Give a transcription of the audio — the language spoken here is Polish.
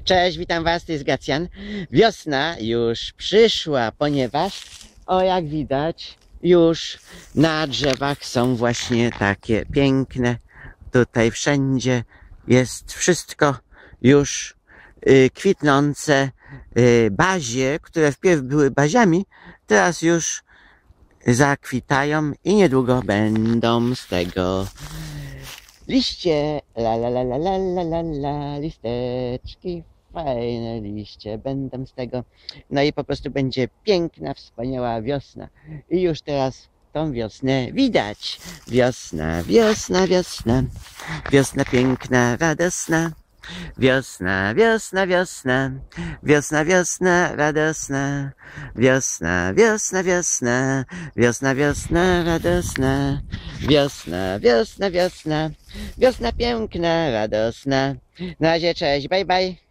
Cześć, witam Was, to jest Gracjan. Wiosna już przyszła, ponieważ, jak widać, już na drzewach są właśnie takie piękne. Tutaj wszędzie jest wszystko już kwitnące. Bazie, które wpierw były baziami, teraz już zakwitają i niedługo będą z tego liście, la la la la la la la la, listeczki, fajne liście będą z tego. No i po prostu będzie piękna, wspaniała wiosna. I już teraz tą wiosnę widać. Wiosna, wiosna, wiosna, wiosna piękna, radosna. Wiosna, wiosna, wiosna, wiosna, wiosna, radosna. Wiosna, wiosna, wiosna, wiosna, wiosna, radosna. Wiosna, wiosna, wiosna, wiosna piękna, radosna. Na razie, cześć, bye bye.